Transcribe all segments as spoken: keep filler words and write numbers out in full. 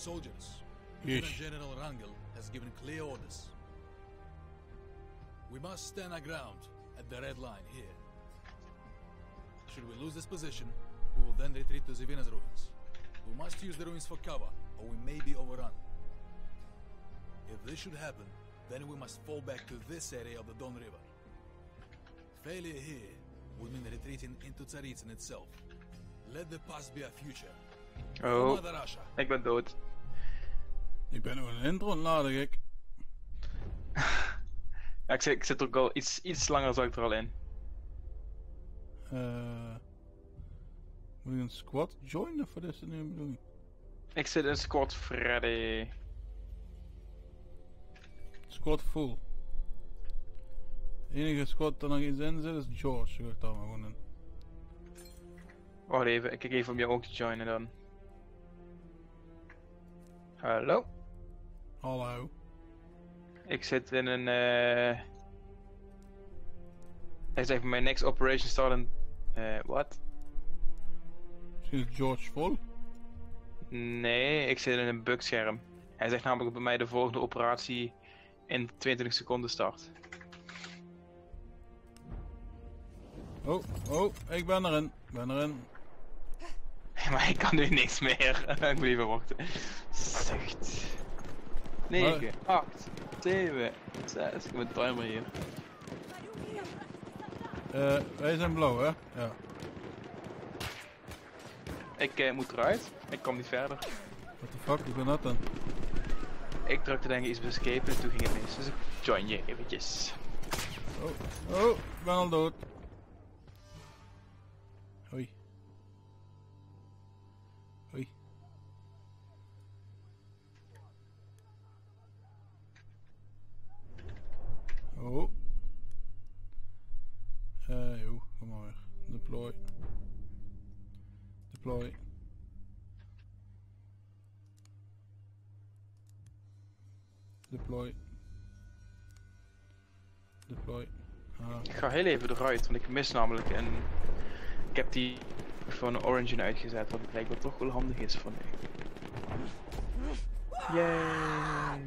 Soldiers, Yes. Lieutenant General Rangel has given clear orders. We must stand our ground at the red line here. Should we lose this position, we will then retreat to Zivina's ruins. We must use the ruins for cover, or we may be overrun. If this should happen, then we must fall back to this area of the Don River. Failure here would mean retreating into Tsaritsyn itself. Let the past be our future. Oh, Mother Russia. ik ben dood. Ik ben nog een intro aan het laden, gek. Ja, ik zit, ik zit er ook al iets, iets langer zat ik er al in. Uh, moet ik een squad joinen of wat is dat nu de bedoeling? Ik zit in squad Freddy. Squad full. De enige squad dat nog eens in zit is George, ga ik daar maar gewoon in. Wacht even, ik kijk even om jou ook te joinen dan. Hallo? Hallo. Ik zit in een eh... Hij zegt mijn next operation start in... Eh, wat? Misschien is George vol? Nee, ik zit in een bugscherm. Hij zegt namelijk bij mij de volgende operatie in twintig seconden start. Oh, oh, ik ben erin. Ik ben erin. Maar ik kan nu niks meer. Ik moet even wachten. Zucht. negen, acht, zeven, zes. Ik moet timer hier. Uh, wij zijn blauw, hè? Ja. Ik uh, moet eruit. Ik kom niet verder. What the fuck, hoe kan dat dan? Ik drukte denk ik iets op escape en toen ging het mis. Dus ik join je eventjes. Oh, oh, ik ben al dood. Hoi. Hoi. Oh. Eh, uh, joh, kom maar weer. Deploy. Deploy. Deploy. Deploy. Ah. Ik ga heel even eruit, want ik mis namelijk en ik heb die van een Origin uitgezet, wat blijkbaar toch wel handig is voor nu. Yay!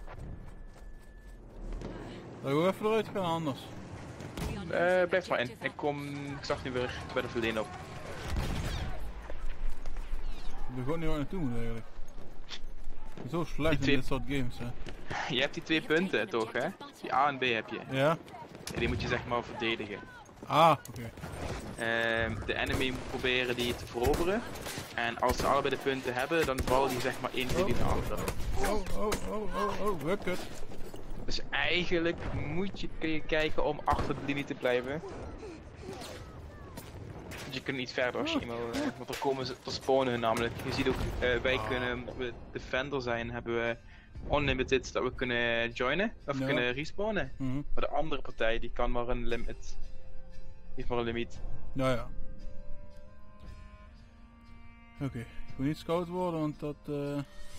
Laten we even eruit gaan anders. Uh, blijf maar in. Ik kom, ik zag nu weer bij de verdien op. Ik weet gewoon niet waar ik naartoe moet eigenlijk. Ik ben zo slecht in twee... dit soort games, hè. Je hebt die twee punten toch, hè? Die A en B heb je. Ja? En die moet je zeg maar verdedigen. Ah, oké. Okay. Uh, de enemy moet proberen die te veroveren. En als ze allebei de punten hebben, dan vallen die zeg maar één voor die de andere. Oh, oh, oh, oh, oh, wat kut. Dus eigenlijk moet je, kun je kijken om achter de linie te blijven. Want je kunt niet verder als je eenmaal, uh, want er komen ze, er spawnen namelijk. Je ziet ook, uh, wij kunnen, omdat we defender zijn, hebben we unlimited dat we kunnen joinen, of ja. kunnen respawnen. Mm-hmm. Maar de andere partij die kan maar een limit, die heeft maar een limiet. Ja, ja. Oké, okay. Ik wil niet scout worden, want dat... Uh...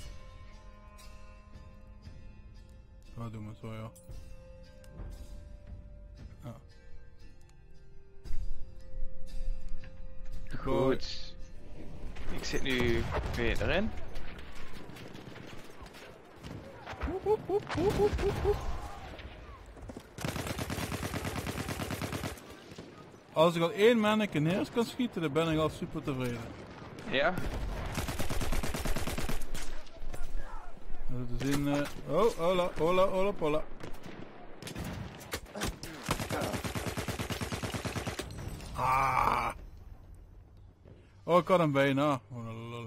Wat doen we zo, ja. Ah. Goed. Ik zit nu weer erin. Woep, woep, woep, woep, woep, woep, woep. Als ik al één manneke neer kan schieten, dan ben ik al super tevreden. Ja. Te zien, uh... oh, hola, hola, hola, hola. Ah. Oh, ik had hem bijna. Oh, lol.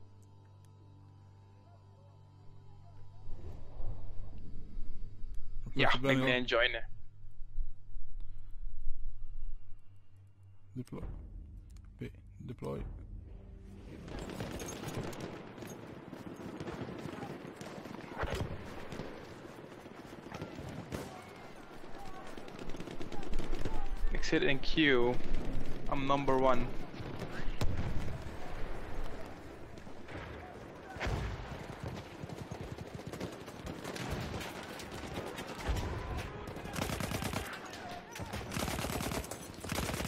Ja, ik ben in joinen. Deploy. B. Deploy. Ik zit in Q. I'm number one.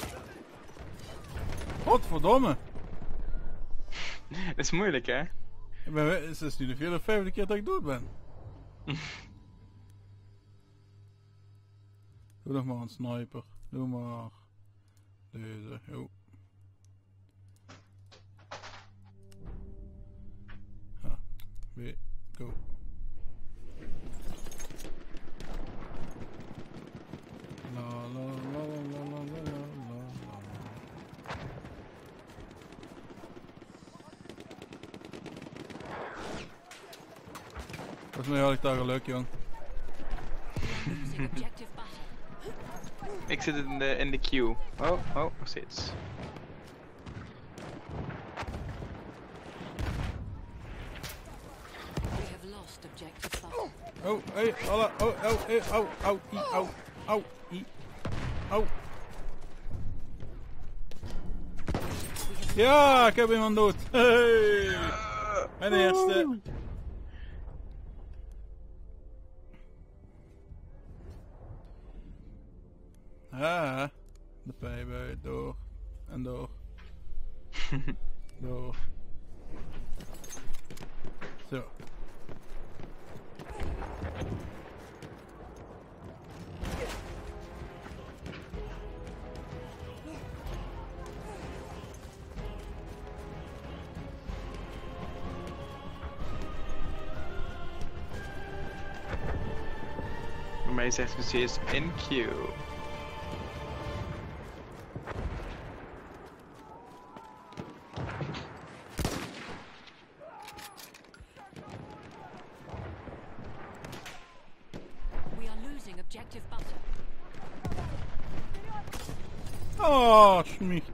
Godverdomme! Dat is moeilijk, hè? Ik ben, we- het is nu de vierde of vijfde keer dat ik dood ben. Doe nog maar een sniper. Doe maar. Deze. Jo. Ha. Weer. Go. La la la la la la la la la. Volgens mij had ik daar geluk, jong. Losing objective butter. Ik zit in de, in de queue. Oh, oh, nog steeds. We have lost objective butter. Oh, hey, alla, oh, oh, hey, au, au, i, au, au, i, au. Ja, ik heb iemand dood. Hey! Mijn eerste. Ah, de pijp uit, door. En door. Door. Zo. Bij mij zegt het steeds in queue. We are losing objective butter. Oh, schmicht.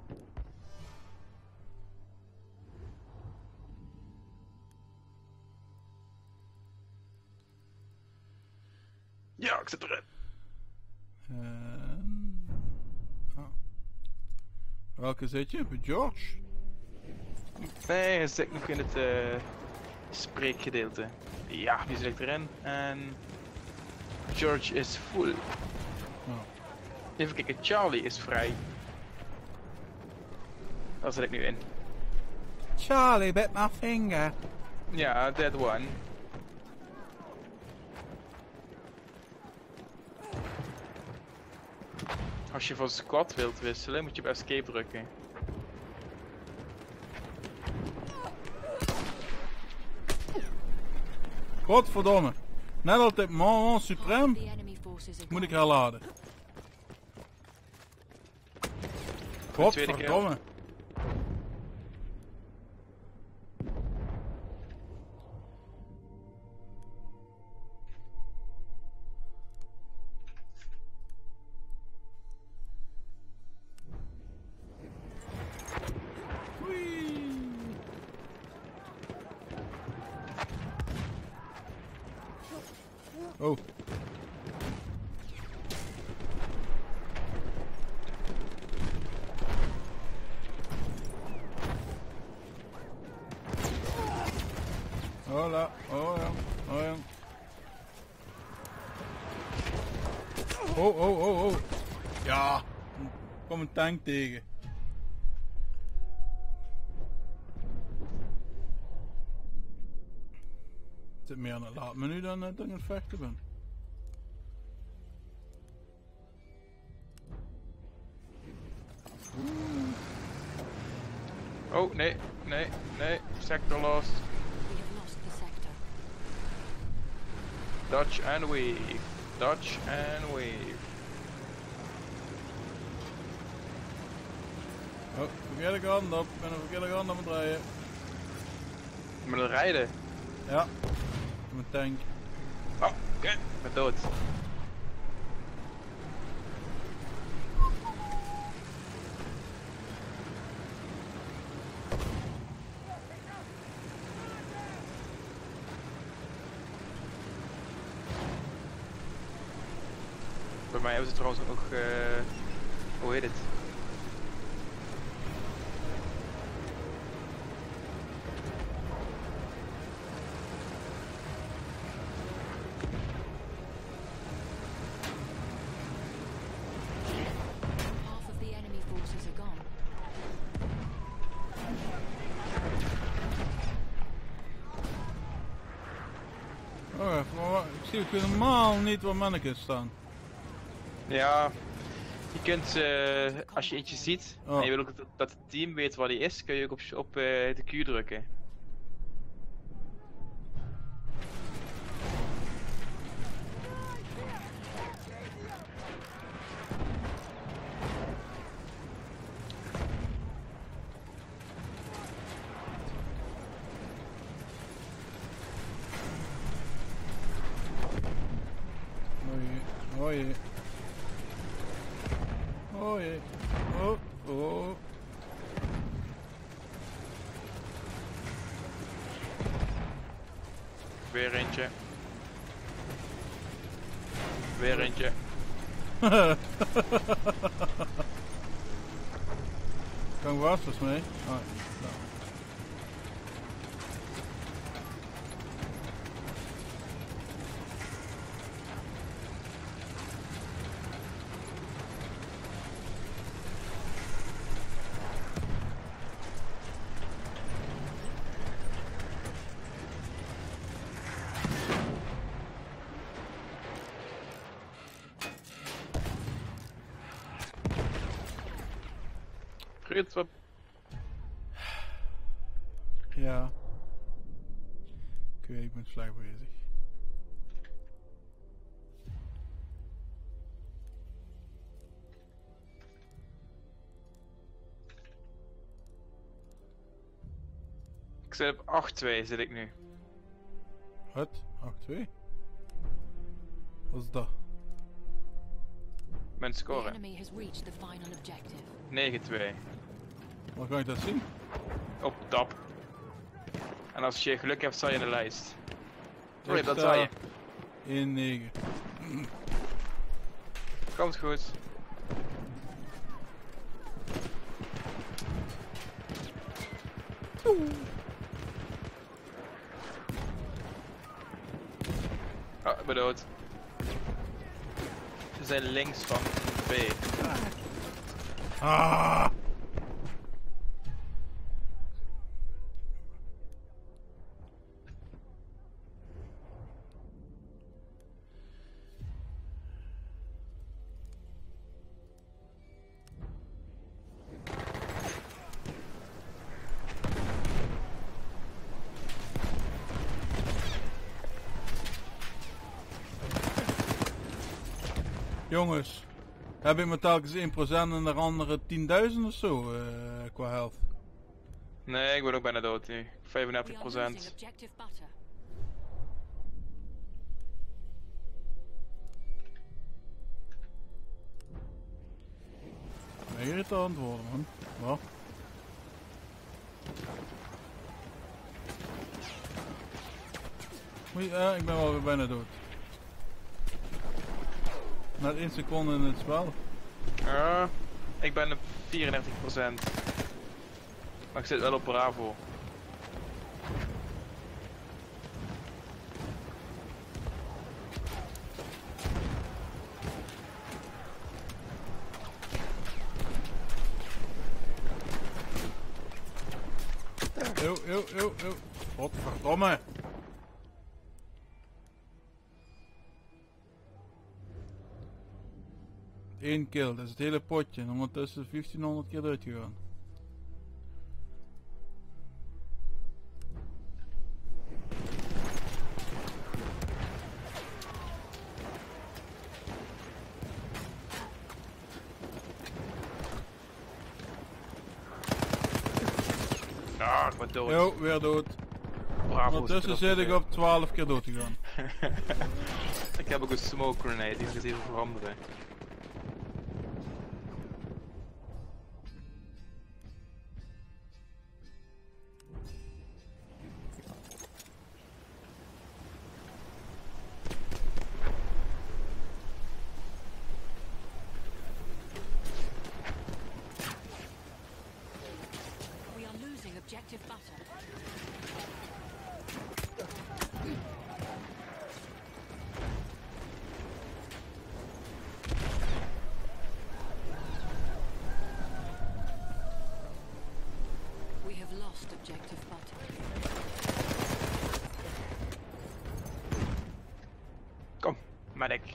Ja, ik zit erin. En... Oh. Welke zit je? Bij George? Nee, hij zit nog in het uh, spreekgedeelte. Ja, die zit erin. En George is full. Oh. Even kijken, Charlie is vrij. Daar zit ik nu in. Charlie bit my finger. Ja, that one. Als je van squad wilt wisselen, moet je op escape drukken. Godverdomme. Net als dit moment supreme The enemy forces are moet ik gone. herladen. tweede keer. Godverdomme. Oh. Hola. Oh ja. Oh ja. Oh, oh, oh, oh. Ja. Er kwam een tank tegen. Het zit meer aan het laadmenu dan dat ik aan het vechten ben. Oh, nee, nee, nee. Sector lost. We have lost the sector. Dodge and wave. Dodge and wave. Oh, verkeerde kant op. Ik ben een verkeerde kant op het rijden. Met het rijden. Ja. Mijn tank. Oh, oké. Ik ben dood. Bij mij hebben ze trouwens ook nog, uh, hoe heet het? Half of the enemy forces are gone. Oh, even, maar wa- ik zie ook helemaal niet waar mannetjes staan. Ja, je kunt, eh, als je eentje ziet, Oh. en je wil ook dat, dat het team weet waar die is, kun je ook op, op eh, de Q drukken. Oh jee, oh jee. Oh jee. Oh, oh. Weer eentje. Weer eentje. Kan was dus mee. Ah, nou. Goed, wat? Ja. Ik weet, ik ben slecht bezig. Ik zit op acht twee zit ik nu. Wat? acht twee? Wat is dat? Mijn The score. enemy has reached the final objective. negen twee. Waar kan ik dat zien? Op tab. En als je geluk hebt, sta je in de lijst. Oh ja, Ik dat sta zei je. in negen. Komt goed. Oh, ik ben dood. Ze zijn links van B. Ah! Jongens, heb ik me telkens één procent en de andere tienduizend of zo uh, qua health? Nee, ik ben ook bijna dood nu. We vijfendertig are losing procent. objective butter. Irritant worden, man. Wat? Oei, uh, ik ben wel weer bijna dood. Net één seconde in het spel. Ja, ik ben op vierendertig procent. Maar ik zit wel op Bravo. Eeuw, eeuw, eeuw, eeuw. Godverdomme. Eén kill, dat is het hele potje. En ondertussen vijftienhonderd keer eruit gegaan. Ah, ik ben dood. Jo, weer dood. Bravo. Ondertussen zit ik op twaalf keer dood gegaan. Ik heb ook een smoke grenade, die ga ik eens even veranderen. We are losing objective butter. We have lost objective butter. Medic.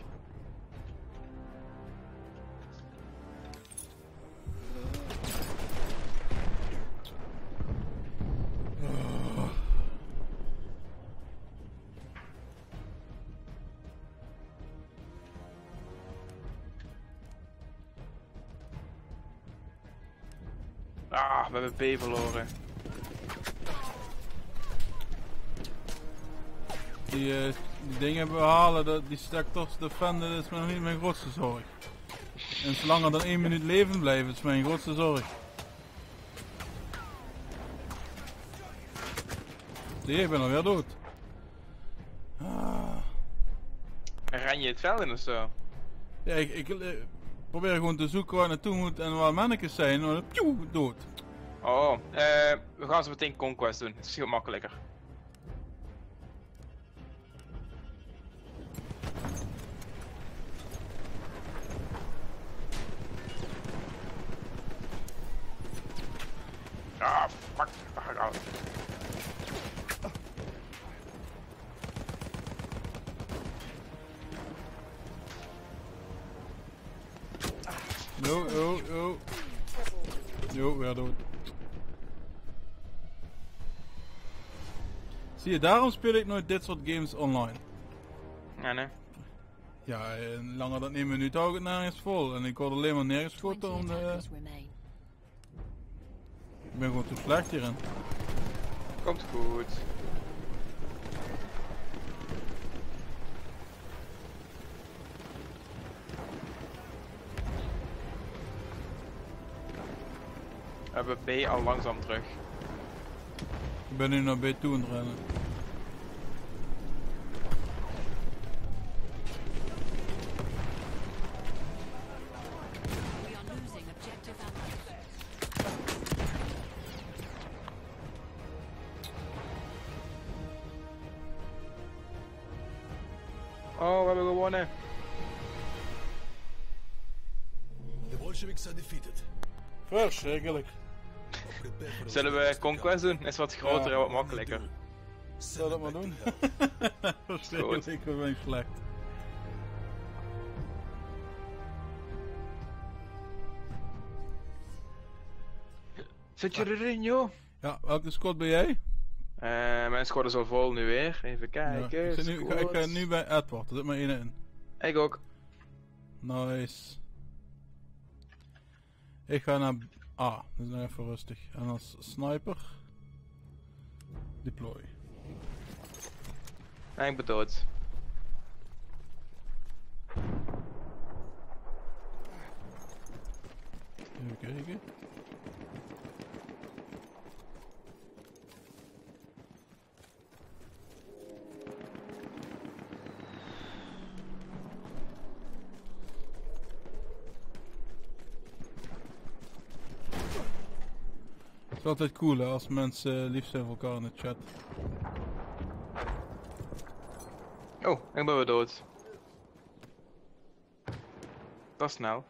Ah, we hebben B verloren. Die, uh, die dingen behalen, dat, die sectors defenden, dat is nog niet mijn grootste zorg. En zolang er dan één minuut leven blijven, is mijn grootste zorg. Zie je, ik ben alweer dood. Ah. Ren je het veld in of zo? Ja, ik, ik, ik probeer gewoon te zoeken waar naartoe moet en waar mannetjes zijn, en dan pjoe, dood. Oh, uh, we gaan zo meteen Conquest doen, het is veel makkelijker. Ah, fuck. Daar ga ik uit. Jo, jo, jo. Jo, weer dood. Zie je, daarom speel ik nooit dit soort games online. Ja, nee. Ja, en langer dan één minuut hou ik het nergens vol. En ik word alleen maar neergeschoten om de... Ik ben gewoon te slecht hierin. Komt goed. We hebben B al langzaam terug. Ik ben nu naar B toe aan het rennen. We are losing objective Alpha. Oh, we hebben gewonnen. The Bolsheviks are defeated. Verschrikkelijk. Prepare for Zullen we Conquest doen? Is wat groter en Ja. wat makkelijker. Zal dat maar doen? Verschrikkelijk, ik ben slecht. Zit je erin, joh? Ja, welke squad ben jij? Uh, mijn squad is al vol nu weer. Even kijken. Ja, ik, zit nu, ik, ga, ik ga squads. nu bij Edward, er zit maar één in. Ik ook. Nice. Ik ga naar A, dus nog even rustig. En als sniper... Deploy. En ik ben dood. Even kijken. Het is altijd cool hè, als mensen lief zijn voor elkaar in de chat. Oh, ik ben weer dood. Dat is snel.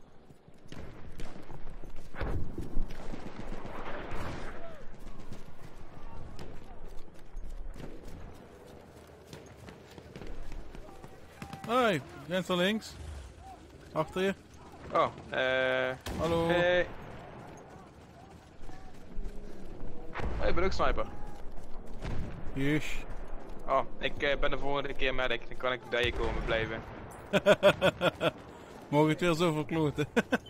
Hoi, Jens van links. Achter je. Oh, eh... Hallo. Hey. Oh, ik ben ook sniper. Yes. Oh, ik uh, ben de volgende keer medic. Dan kan ik bij je komen blijven. Mogen het weer zo verkloten.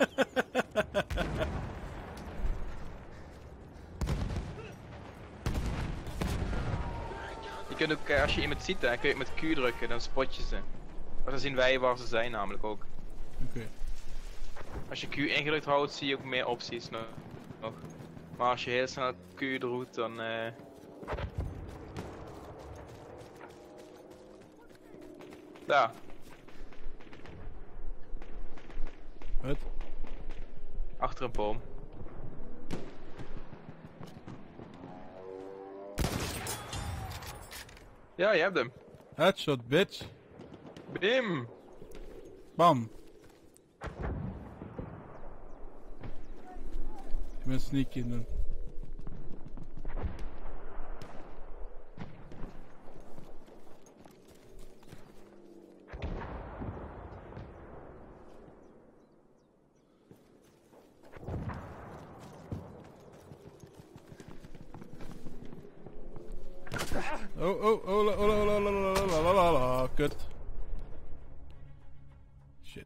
Je kunt ook, uh, als je iemand ziet, dan kun je met Q drukken, dan spot je ze. Maar dan zien wij waar ze zijn namelijk ook. Oké. Okay. Als je Q ingedrukt houdt, zie je ook meer opties nog. nog. Maar als je heel snel Q doet, dan... Uh... Daar. Wat? Achter een boom. Ja, je hebt hem. Headshot, bitch. Bim! Bam. Ik ben sneaky in doen. Oh, oh, oh, la, oh, la, la, la, la, la, la, la, la, kut. Shit.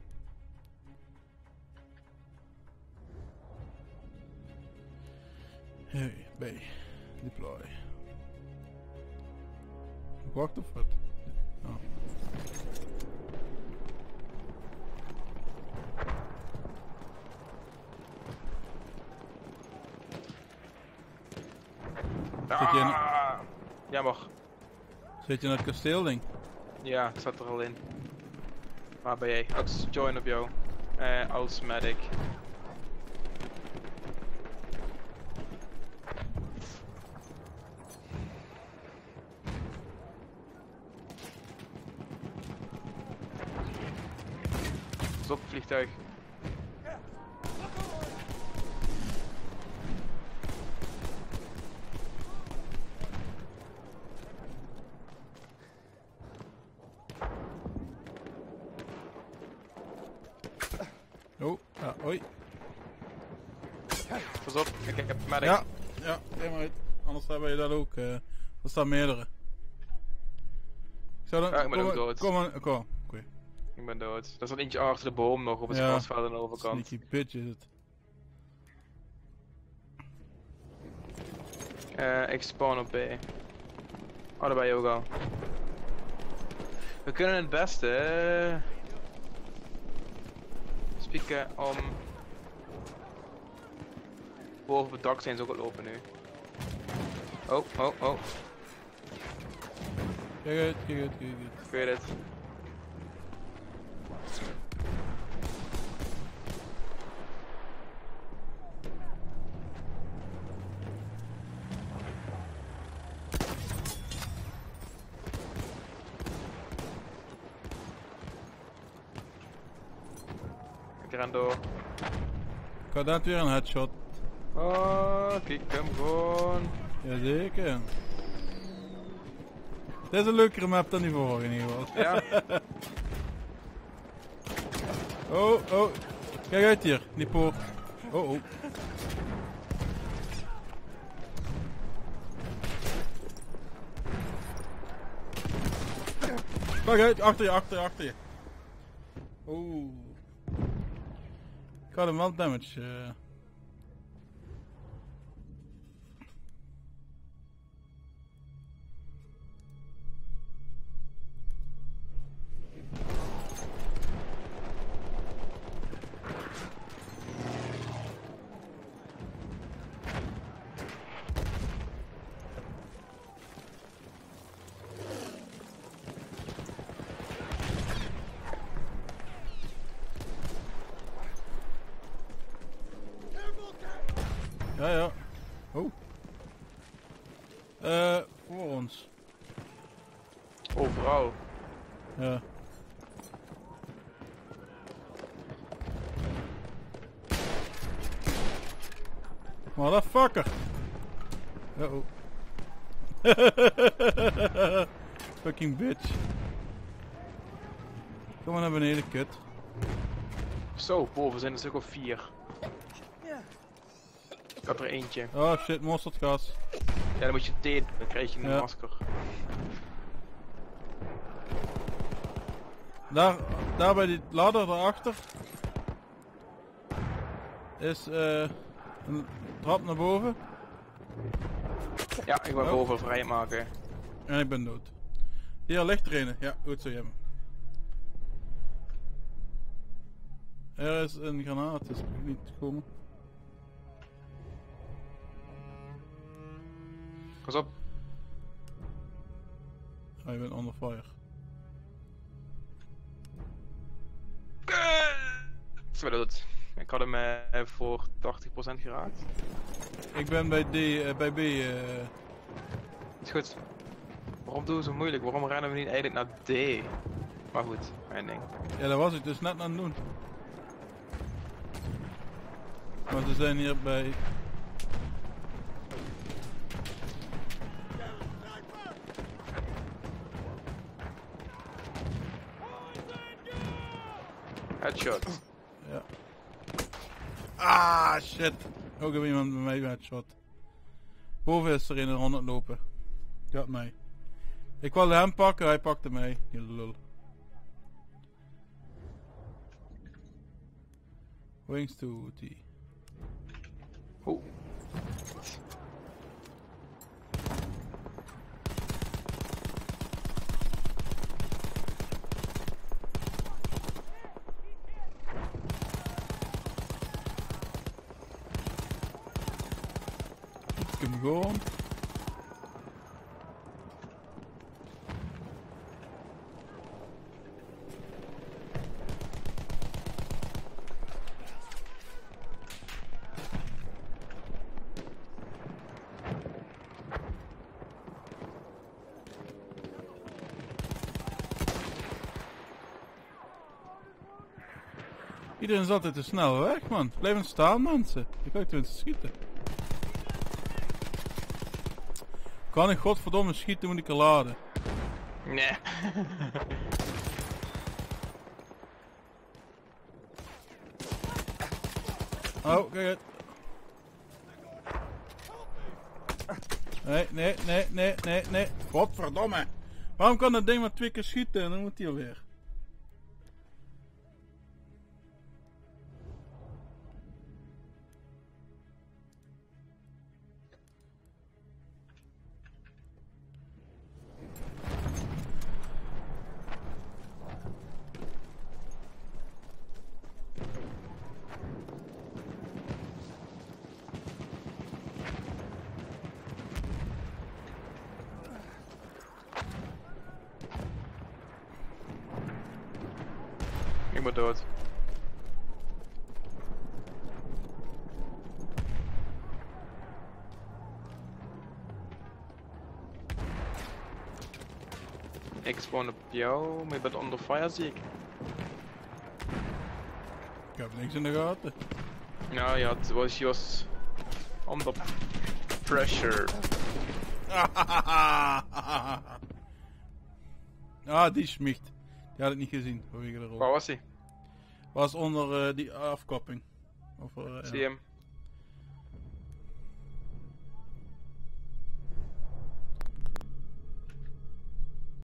Hey, B. Deploy. Wacht of wat? Oh. Zit je in, Ah, jammer. zit je in het kasteelding? Ja, ik zat er al in. Waar ben jij? Als join op jou. Eh, als medic. Pas op, vliegtuig. Oh, ja, oi. Pas op, ik heb medic. Ja, ja, helemaal uit. Anders hebben je dat ook. Uh, er staan meerdere. Ik zou dan, Ja, ik ben kom, ook dood. Kom, kom, kom. Oké. Ik ben dood. Er staat eentje achter de boom nog op het Ja. grasveld aan de overkant. Sneaky bitch is het. Eh, ik spawn op B. Oh, daar ben je ook al. We kunnen het beste eh, spieken om boven het dak zijn ze ook al lopen nu. Oh, oh, oh. Kijk uit, kijk uit, kijk uit. Ik weet het. Ik ren door. Ik had net weer een headshot. Oh, kijk hem gewoon. Jazeker. Dit is een leukere map dan die vorige in ieder geval. Ja. Oh, oh. Kijk uit hier, die poort. Oh, oh. Kijk uit, achter je, achter je, achter je. Oeh. Ik had hem wel damage. Uh. Ja, ja. Oh. Eh, voor ons. Overal. Ja. Motherfucker. Uh oh. Fucking bitch. Kom maar naar beneden, kut. Zo, boven zijn er stuk of vier. Ik had er eentje. Oh shit, mosterdgas. Ja, dan moet je thee, dan krijg je een Ja. masker. Daar, daar bij die ladder daarachter is uh, een trap naar boven. Ja, ik wil Oh. boven vrijmaken. En ik ben dood. Hier ligt er een. Ja, goed zo, Jemme. Er is een granaat, dus ik moet niet komen. Pas op. Oh, je bent under fire. Ik ben dood. Ik had hem eh, voor tachtig procent geraakt. Ik ben bij D, uh, bij B. Uh... Is goed. Waarom doen we zo moeilijk? Waarom rennen we niet eigenlijk naar D? Maar goed, mijn ding. Ja, dat was ik dus net aan het doen. Maar ze zijn hier bij. Headshot. Ja. Ah, shit. Ook heb iemand bij mij headshot. Boven is er een rond het lopen. Ja, mee. Ik wilde hem pakken, hij pakte mij. Je lul. Wings to T. Oh. Ik hem gewoon. Iedereen is altijd te snel weg, man. Blijven staan, mensen. Je kan tenminste schieten. Kan ik godverdomme schieten, moet ik er laden. Nee. Oh, kijk uit. Nee, nee, nee, nee, nee, nee. Godverdomme. Waarom kan dat ding maar twee keer schieten en dan moet hij alweer? Ik moet dood. Ik spawn op jou, maar je bent onder fire, zie ik. Ik heb niks in de gaten. Nou ja, het was, je was onder pressure. Ah, die schmicht. Die had ik niet gezien vanwege de rol. Waar was hij? Was onder uh, die afkapping. Of, uh, Zie je ja. hem?